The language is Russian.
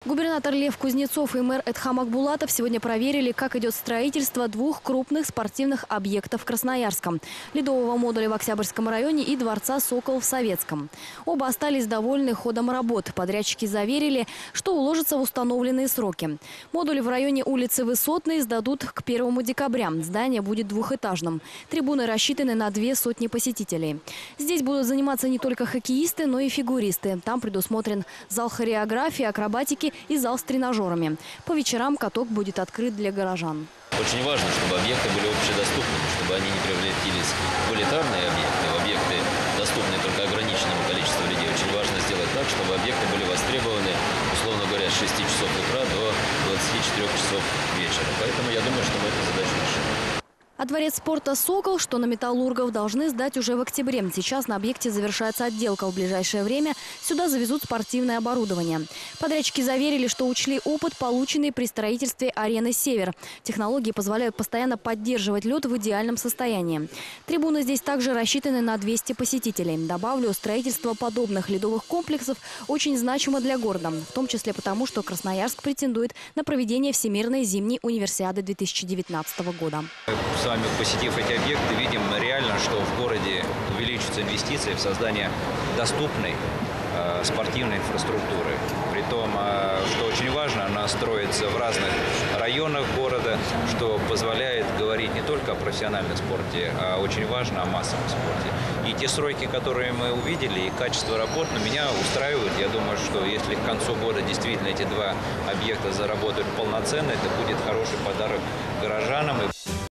Губернатор Лев Кузнецов и мэр Эдхам Акбулатов сегодня проверили, как идет строительство двух крупных спортивных объектов в Красноярском – ледового модуля в Октябрьском районе и дворца «Сокол» в Советском. Оба остались довольны ходом работ. Подрядчики заверили, что уложатся в установленные сроки. Модуль в районе улицы Высотной сдадут к 1 декабря. Здание будет двухэтажным. Трибуны рассчитаны на 200 посетителей. Здесь будут заниматься не только хоккеисты, но и фигуристы. Там предусмотрен зал хореографии, акробатики и зал с тренажерами. По вечерам каток будет открыт для горожан. Очень важно, чтобы объекты были общедоступными, чтобы они не превратились в элитарные объекты, в объекты, доступные только ограниченному количеству людей. Очень важно сделать так, чтобы объекты были востребованы, условно говоря, с 6 часов утра до 24 часов вечера. Поэтому я думаю, что мы эту задачу решим. А дворец спорта «Сокол», что на Металлургов, должны сдать уже в октябре. Сейчас на объекте завершается отделка. В ближайшее время сюда завезут спортивное оборудование. Подрядчики заверили, что учли опыт, полученный при строительстве арены «Север». Технологии позволяют постоянно поддерживать лед в идеальном состоянии. Трибуны здесь также рассчитаны на 200 посетителей. Добавлю, строительство подобных ледовых комплексов очень значимо для города. В том числе потому, что Красноярск претендует на проведение Всемирной зимней универсиады 2019 года. С вами, посетив эти объекты, видим реально, что в городе увеличатся инвестиции в создание доступной спортивной инфраструктуры. Притом, что очень важно, она строится в разных районах города, что позволяет говорить не только о профессиональном спорте, а очень важно о массовом спорте. И те сроки, которые мы увидели, и качество работ меня устраивают. Я думаю, что если к концу года действительно эти два объекта заработают полноценно, это будет хороший подарок горожанам.